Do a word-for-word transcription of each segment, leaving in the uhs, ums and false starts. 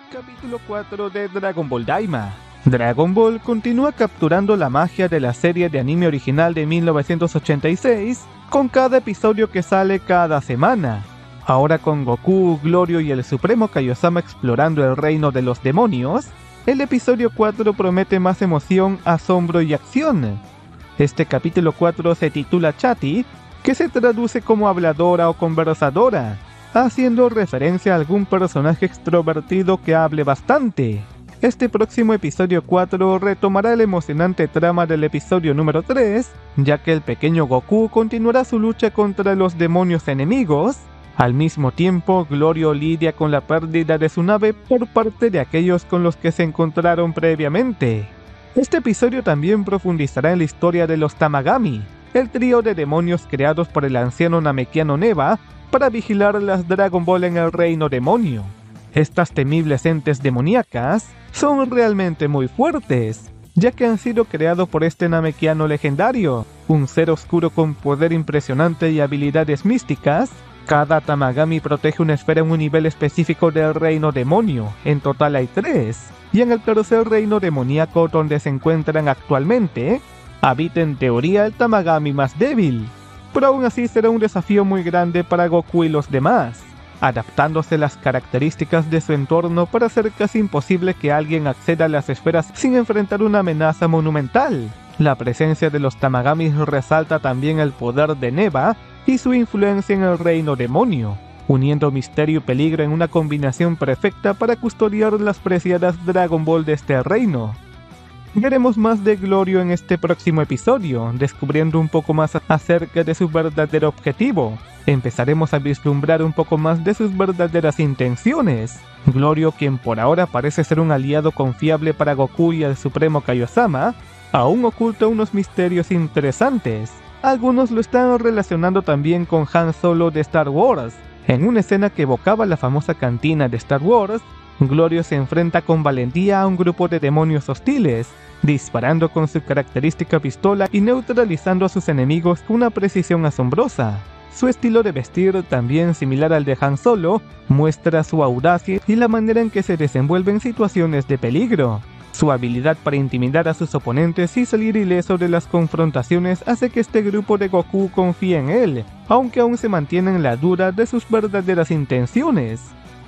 Capítulo cuatro de Dragon Ball Daima. Dragon Ball continúa capturando la magia de la serie de anime original de mil novecientos ochenta y seis con cada episodio que sale cada semana. Ahora con Goku, Glorio y el Supremo Kaiosama explorando el reino de los demonios, el episodio cuatro promete más emoción, asombro y acción. Este capítulo cuatro se titula Chatty, que se traduce como habladora o conversadora, haciendo referencia a algún personaje extrovertido que hable bastante. Este próximo episodio cuatro retomará la emocionante trama del episodio número tres, ya que el pequeño Goku continuará su lucha contra los demonios enemigos. Al mismo tiempo, Glorio lidia con la pérdida de su nave por parte de aquellos con los que se encontraron previamente. Este episodio también profundizará en la historia de los Tamagami, el trío de demonios creados por el anciano namekiano Neva para vigilar las Dragon Ball en el reino demonio. Estas temibles entes demoníacas son realmente muy fuertes, ya que han sido creados por este namekiano legendario, un ser oscuro con poder impresionante y habilidades místicas. Cada Tamagami protege una esfera en un nivel específico del reino demonio, en total hay tres, y en el tercer reino demoníaco donde se encuentran actualmente, habita en teoría el Tamagami más débil, pero aún así será un desafío muy grande para Goku y los demás, adaptándose las características de su entorno para hacer casi imposible que alguien acceda a las esferas sin enfrentar una amenaza monumental. La presencia de los Tamagamis resalta también el poder de Neva y su influencia en el reino demonio, uniendo misterio y peligro en una combinación perfecta para custodiar las preciadas Dragon Ball de este reino. Veremos más de Glorio en este próximo episodio, descubriendo un poco más acerca de su verdadero objetivo. Empezaremos a vislumbrar un poco más de sus verdaderas intenciones. Glorio, quien por ahora parece ser un aliado confiable para Goku y el Supremo Kaiosama, aún oculta unos misterios interesantes. Algunos lo están relacionando también con Han Solo de Star Wars. En una escena que evocaba la famosa cantina de Star Wars, Glorio se enfrenta con valentía a un grupo de demonios hostiles, disparando con su característica pistola y neutralizando a sus enemigos con una precisión asombrosa. Su estilo de vestir, también similar al de Han Solo, muestra su audacia y la manera en que se desenvuelve en situaciones de peligro. Su habilidad para intimidar a sus oponentes y salir ileso de las confrontaciones hace que este grupo de Goku confíe en él, aunque aún se mantiene en la duda de sus verdaderas intenciones.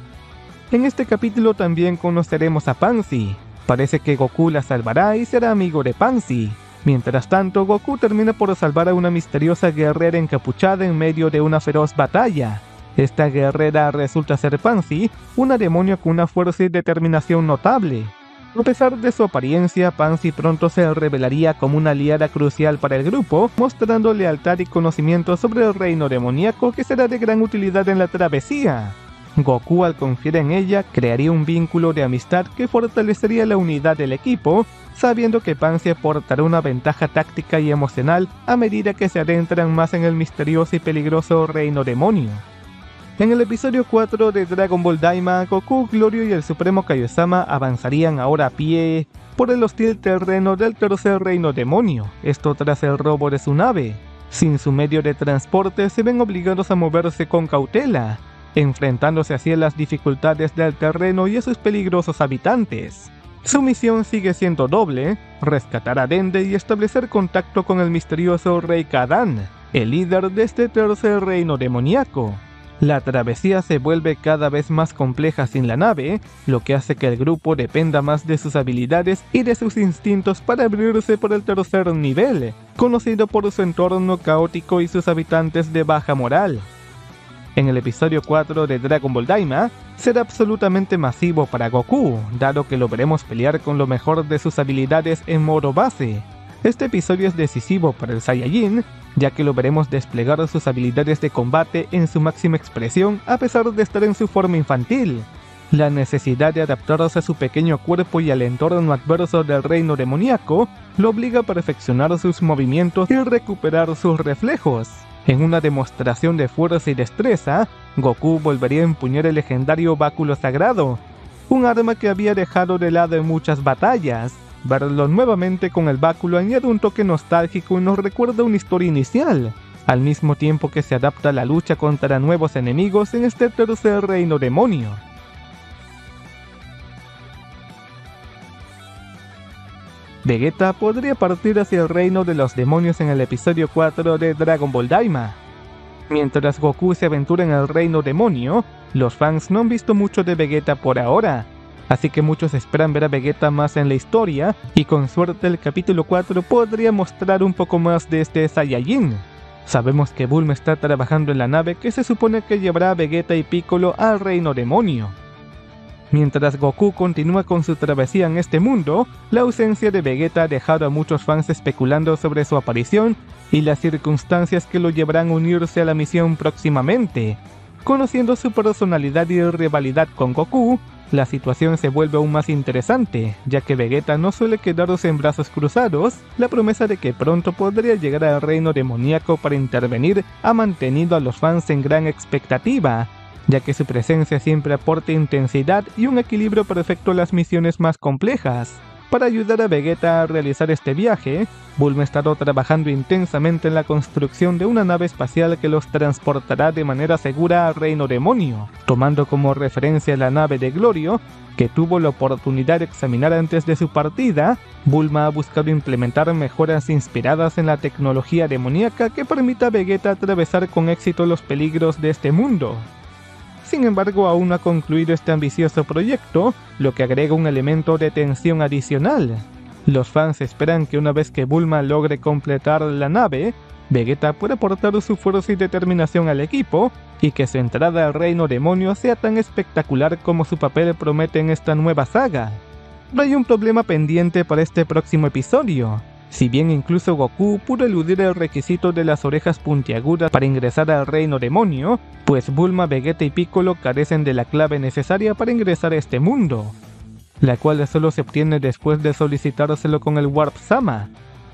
En este capítulo también conoceremos a Pansy. Parece que Goku la salvará y será amigo de Pansy. Mientras tanto, Goku termina por salvar a una misteriosa guerrera encapuchada en medio de una feroz batalla. Esta guerrera resulta ser Pansy, una demonio con una fuerza y determinación notable. A pesar de su apariencia, Pansy pronto se revelaría como una aliada crucial para el grupo, mostrando lealtad y conocimiento sobre el reino demoníaco que será de gran utilidad en la travesía. Goku, al confiar en ella, crearía un vínculo de amistad que fortalecería la unidad del equipo, sabiendo que Pansy aportará una ventaja táctica y emocional a medida que se adentran más en el misterioso y peligroso reino demonio. En el episodio cuatro de Dragon Ball Daima, Goku, Glorio y el Supremo Kaiosama avanzarían ahora a pie por el hostil terreno del tercer reino demonio, esto tras el robo de su nave. Sin su medio de transporte, se ven obligados a moverse con cautela, enfrentándose así a las dificultades del terreno y a sus peligrosos habitantes. Su misión sigue siendo doble: rescatar a Dende y establecer contacto con el misterioso Rey Kadan, el líder de este tercer reino demoníaco. La travesía se vuelve cada vez más compleja sin la nave, lo que hace que el grupo dependa más de sus habilidades y de sus instintos para abrirse por el tercer nivel, conocido por su entorno caótico y sus habitantes de baja moral. En el episodio cuatro de Dragon Ball Daima, será absolutamente masivo para Goku, dado que lo veremos pelear con lo mejor de sus habilidades en modo base. Este episodio es decisivo para el Saiyajin, ya que lo veremos desplegar sus habilidades de combate en su máxima expresión a pesar de estar en su forma infantil. La necesidad de adaptarse a su pequeño cuerpo y al entorno adverso del reino demoníaco lo obliga a perfeccionar sus movimientos y recuperar sus reflejos. En una demostración de fuerza y destreza, Goku volvería a empuñar el legendario báculo sagrado, un arma que había dejado de lado en muchas batallas. Verlo nuevamente con el báculo añade un toque nostálgico y nos recuerda una historia inicial, al mismo tiempo que se adapta a la lucha contra nuevos enemigos en este tercer reino demonio. Vegeta podría partir hacia el reino de los demonios en el episodio cuatro de Dragon Ball Daima. Mientras Goku se aventura en el reino demonio, los fans no han visto mucho de Vegeta por ahora, así que muchos esperan ver a Vegeta más en la historia, y con suerte el capítulo cuatro podría mostrar un poco más de este Saiyajin. Sabemos que Bulma está trabajando en la nave que se supone que llevará a Vegeta y Piccolo al reino demonio. Mientras Goku continúa con su travesía en este mundo, la ausencia de Vegeta ha dejado a muchos fans especulando sobre su aparición y las circunstancias que lo llevarán a unirse a la misión próximamente. Conociendo su personalidad y rivalidad con Goku, la situación se vuelve aún más interesante, ya que Vegeta no suele quedarse en brazos cruzados. La promesa de que pronto podría llegar al reino demoníaco para intervenir ha mantenido a los fans en gran expectativa, ya que su presencia siempre aporta intensidad y un equilibrio perfecto a las misiones más complejas. Para ayudar a Vegeta a realizar este viaje, Bulma ha estado trabajando intensamente en la construcción de una nave espacial que los transportará de manera segura al reino demonio, tomando como referencia la nave de Glorio, que tuvo la oportunidad de examinar antes de su partida. Bulma ha buscado implementar mejoras inspiradas en la tecnología demoníaca que permita a Vegeta atravesar con éxito los peligros de este mundo. Sin embargo, aún no ha concluido este ambicioso proyecto, lo que agrega un elemento de tensión adicional. Los fans esperan que una vez que Bulma logre completar la nave, Vegeta pueda aportar su fuerza y determinación al equipo, y que su entrada al reino demonio sea tan espectacular como su papel promete en esta nueva saga. Pero hay un problema pendiente para este próximo episodio. Si bien incluso Goku pudo eludir el requisito de las orejas puntiagudas para ingresar al reino demonio, pues Bulma, Vegeta y Piccolo carecen de la clave necesaria para ingresar a este mundo, la cual solo se obtiene después de solicitárselo con el Warp Sama.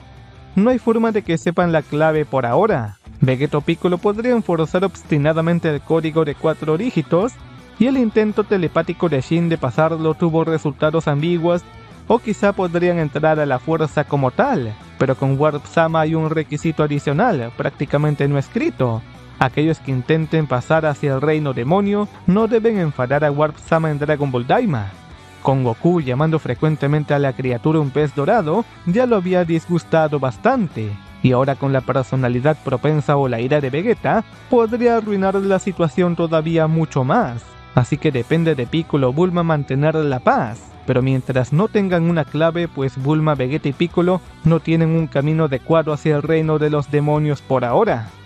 No hay forma de que sepan la clave por ahora. Vegeta o Piccolo podrían forzar obstinadamente el código de cuatro dígitos, y el intento telepático de Shin de pasarlo tuvo resultados ambiguos, o quizá podrían entrar a la fuerza como tal, pero con Warp Sama hay un requisito adicional, prácticamente no escrito. Aquellos que intenten pasar hacia el reino demonio no deben enfadar a Warp Sama en Dragon Ball Daima. Con Goku llamando frecuentemente a la criatura un pez dorado, ya lo había disgustado bastante, y ahora con la personalidad propensa o la ira de Vegeta, podría arruinar la situación todavía mucho más. Así que depende de Piccolo o Bulma mantener la paz. Pero mientras no tengan una clave, pues Bulma, Vegeta y Piccolo no tienen un camino adecuado hacia el reino de los demonios por ahora.